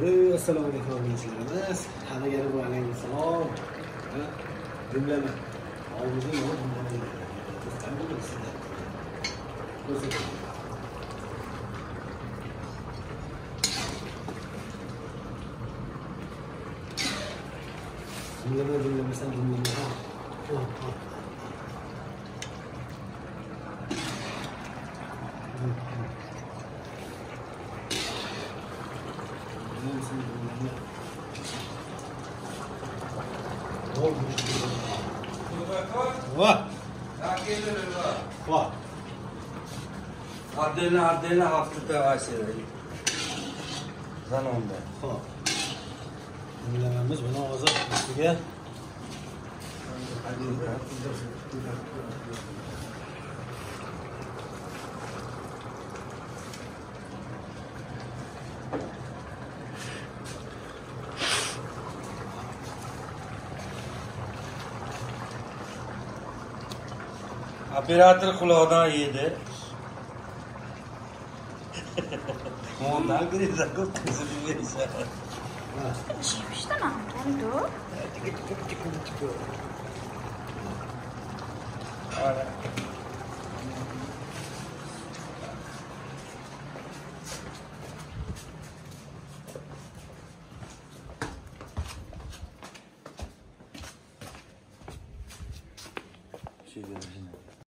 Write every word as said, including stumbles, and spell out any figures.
Assalomu alaykum o'quvchilarimiz. Hammaga va alayhissalom. Jumlaman. Oldingi yo'l bunday. Qanday sizlar? Ko'rsating. Jumlaman, jumlamasan jumlaman. Oh, oh. Vah. Vah. Ardena ardena haftada aşırı. Zanonda. Xo'p. Jumlalarimiz buni hozir ustiga Operator quloqdan yedi. Ondan giriza ko'p qizib bersa. Что нам? Пойду. Ara. Şey görüşürüz.